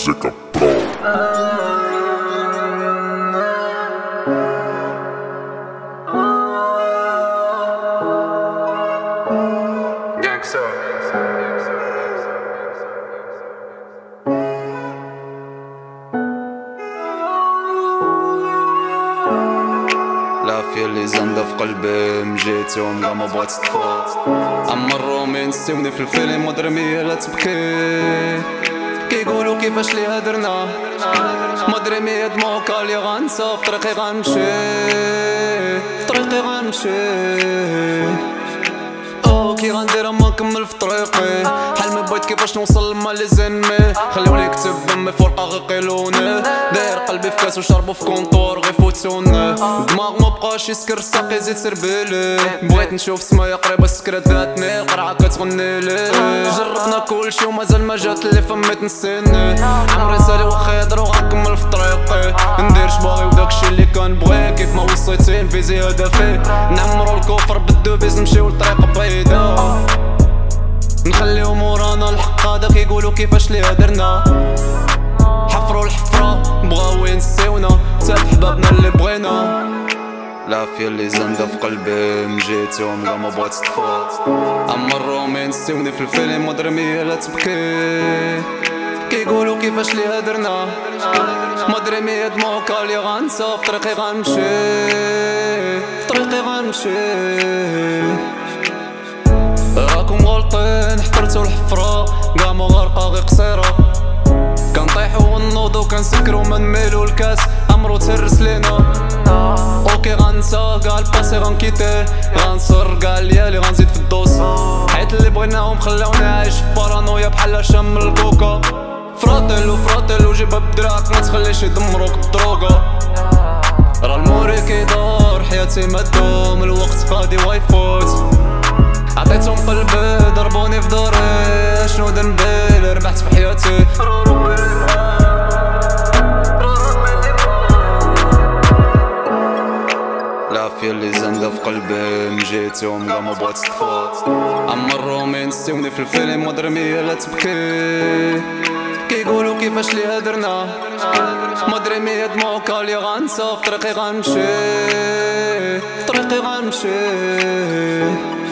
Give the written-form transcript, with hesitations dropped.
Musica Pro. العافية اللي زنده في قلبي مجيتهم لا ما بغات تطفى. اما الرومي نسيوني في الفيلم مدرمية لا تبكي. كيقولوا كيفاش ليها درنا مدرمية دموكا اللي غنسى في طريقي غنمشي في طريقي غنمشي. كي غندير اما نكمل في طريقي حال ما بغيت كيفاش نوصل لما لي زنمي خلوني نكتب بامي فرقة غير قيلوني داير قلبي في كاس وشربو في كونطور غير فوتوني الدماغ ما بقاش يسكر الساقي يزيد سربيلي بغيت نشوف سمايا قريبة سكرات ذاتني القرعة كتغنيلي جربنا كلشي ومازال ما جات اللي فمي تنسيني عمري سالي واخا يهضرو غنكمل في طريقي ندير شباغي وداكشي اللي كنبغي كيف ما وصيتي نفيزي هدفي نعمرو الكفر بالدوبيز نمشيو لطريق بعيدة نخليو مورانا الحق هذا كيقولوا كيفاش ليها درنا حفروا الحفرة بغاو ينسيونا تا بحبابنا اللي بغينا. العافية اللي زنده في قلبي مجيتهم لا ما بغات تطفى. اما الرومي نسيوني في الفيلم مدرمية لا تبكي. كيقولوا كيفاش ليها درنا مدرمية دموكا اللي غنسى في طريقي غنمشي في طريقي غنمشي. راكم غلطين حفرتو الحفرة كاع ما غارقة غير قصيرة كنطيحو ونوضو كنسكرو ما نميلو الكاس عمرو تهرس لينا. اوكي غنسى كاع الباسي غنكيتيه غنصر كاع الليالي غنزيد في الدوس حيت اللي بغيناهم خلاوني عايش في بارانويا بحال شام الكوكا. فراتيلو جيبها بدراك ما تخليش يدمروك بالدروكا. راه الموري كيدور حياتي ما تدوم الوقت غادي ويفوت عطيتهم قلبي ضربوني في داري شنو ذنبي ربحت في حياتي. العافية اللي زنده في قلبي مجيتهم لا ما بغات تطفى. اما الرومي نسيوني في الفيلم مدرمية لا تبكي. كيقولوا كيفاش ليها درنا مدرمية دموكا اللي غنسى في طريقي غنمشي في طريقي غنمشي.